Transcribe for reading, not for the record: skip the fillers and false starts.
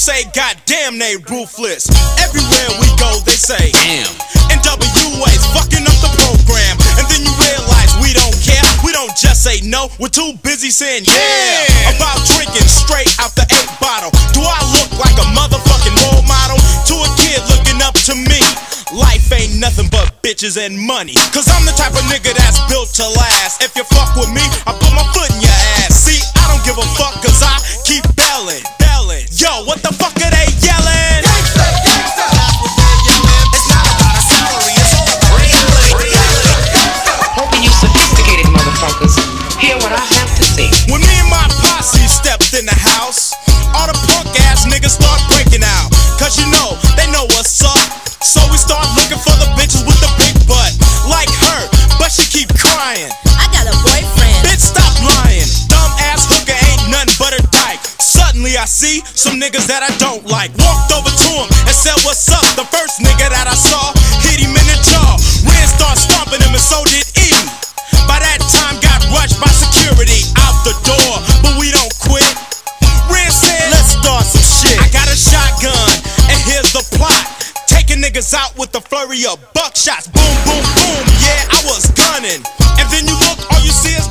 say, goddamn, they ruthless. Everywhere we go, they say, damn. NWA's fucking up the program. And then you realize we don't care. We don't just say no, we're too busy saying yeah. About drinking straight out the 8 bottle. Do I look like a motherfucking role model to a kid looking up to me? Life ain't nothing but bitches and money, cause I'm the type of nigga that's built to last. If you fuck with me, I put my foot in your ass. See, I don't give a fuck cause I keep belling. Yo, what the fuck are they yelling? Gangsta, gangsta. That's what they're yelling. It's not about a salary, it's all about reality. Hoping you sophisticated motherfuckers hear what I have to say. When me and my posse stepped in the house, all the punk ass niggas start breaking out. Cause you know, they know what's up. So we start looking for the bitches with the big butt, like her, but she keep crying. I got a boyfriend. Bitch, stop lying. Dumb ass hooker ain't nothing but a dyke. Suddenly I see some niggas that I don't like. Walked over to him and said, what's up? The first nigga that I saw hit him in the jaw. Ren started stomping him and so did E. By that time got rushed by security out the door, but we don't quit. Ren said, let's start some shit. I got a shotgun and here's the plot. Taking niggas out with the flurry of buckshots. Boom, boom, boom, yeah, I was gunning. And then you look, all you see is